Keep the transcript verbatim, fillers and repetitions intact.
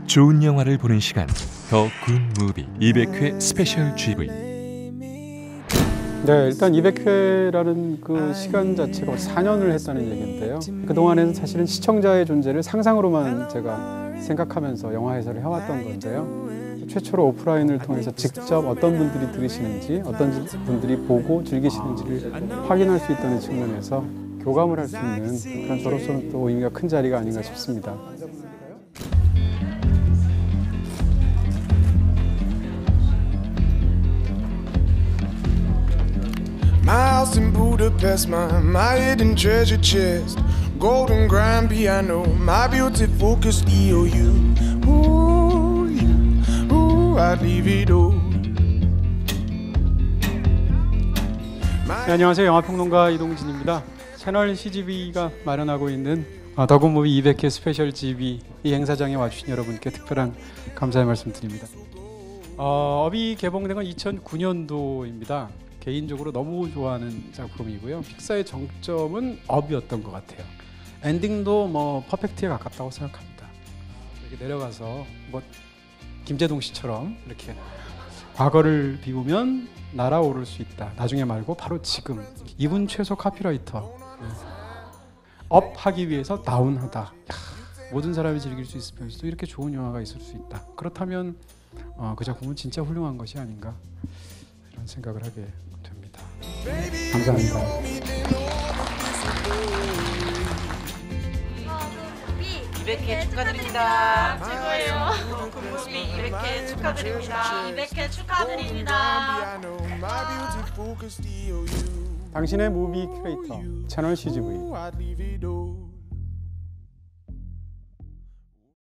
좋은 영화를 보는 시간 더 굿 무비 이백 회 스페셜 지브이. 네, 일단 이백 회라는 그 시간 자체가 사 년을 했다는 얘기인데요. 그동안에는 사실은 시청자의 존재를 상상으로만 제가 생각하면서 영화 해설을 해왔던 건데요. 최초로 오프라인을 통해서 직접 어떤 분들이 들으시는지, 어떤 분들이 보고 즐기시는지를 확인할 수 있다는 측면에서 교감을 할 수 있는 그런 저로서는 또 의미가 큰 자리가 아닌가 싶습니다. My house in Budapest, my, my hidden treasure chest, golden grand piano, my beautiful Castillo. You, ooh, you, ooh, I'd leave it all. 네, 안녕하세요. 영화평론가 이동진입니다. 채널 씨지비가 마련하고 있는 더 굿 무비 이백 회 스페셜 지비 이 행사장에 와주신 여러분께 특별한 감사의 말씀 드립니다. 어, 업이 개봉된 건 이천구 년도입니다. 개인적으로 너무 좋아하는 작품이고요. 픽사의 정점은 업이었던 것 같아요. 엔딩도 뭐 퍼펙트에 가깝다고 생각합니다. 이렇게 내려가서 뭐 김재동 씨처럼 이렇게 과거를 비우면 날아오를 수 있다. 나중에 말고 바로 지금. 이분 최소 카피라이터. 업 하기 위해서 다운하다. 야, 모든 사람이 즐길 수 있으면서도 이렇게 좋은 영화가 있을 수 있다. 그렇다면 어, 그 작품은 진짜 훌륭한 것이 아닌가 이런 생각을 하게 됩니다. 감사합니다. 이백 회 축하드립니다. 최고예요. 굿무비 이백 회 축하드립니다. 이백 회 축하드립니다. 당신의 무비 큐레이터 채널 씨지비.